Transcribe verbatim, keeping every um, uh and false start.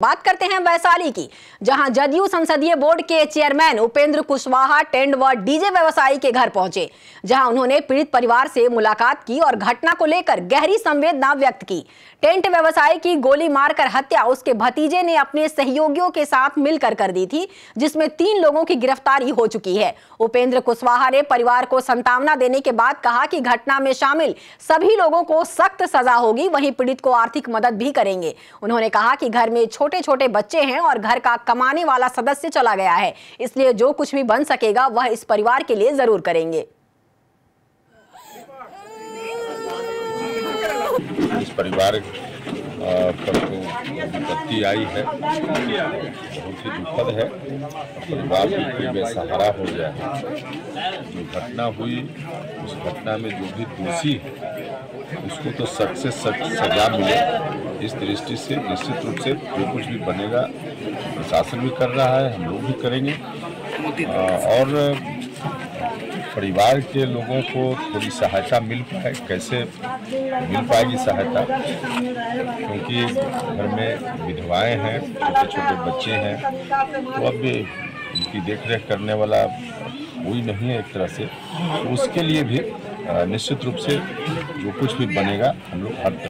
बात करते हैं वैशाली की, जहां जदयू संसदीय बोर्ड के चेयरमैन उपेंद्र कुशवाहा टेंट व डीजे व्यवसायी के घर पहुंचे, जहां उन्होंने पीड़ित परिवार से मुलाकात की और घटना को लेकर गहरी संवेदना व्यक्त की। टेंट व्यवसायी की गोली मारकर हत्या उसके भतीजे ने अपने सहयोगियों के साथ मिलकर कर दी थी, जिसमें तीन लोगों की गिरफ्तारी हो चुकी है। उपेंद्र कुशवाहा ने परिवार को सांत्वना देने के बाद कहा कि घटना में शामिल सभी लोगों को सख्त सजा होगी, वहीं पीड़ित को आर्थिक मदद भी करेंगे। उन्होंने कहा कि घर में छोटे छोटे बच्चे हैं और घर का कमाने वाला सदस्य चला गया है, इसलिए जो कुछ भी बन सकेगा वह इस परिवार के लिए जरूर करेंगे। इस परिवार पर जो विपत्ति आई है बहुत ही दुखद है। परिवार भी बेसहारा हो गया है। जो घटना हुई उस घटना में जो भी दोषी है उसको तो सख्त से सख्त सजा मिले। इस दृष्टि से निश्चित रूप से जो कुछ भी बनेगा प्रशासन भी कर रहा है, हम लोग भी करेंगे और परिवार के लोगों को थोड़ी सहायता मिल पाए। कैसे मिल पाएगी सहायता, क्योंकि घर में विधवाएं हैं, छोटे छोटे बच्चे हैं, तो अब उनकी देखरेख करने वाला कोई नहीं है एक तरह से। तो उसके लिए भी निश्चित रूप से जो कुछ भी बनेगा हम लोग हर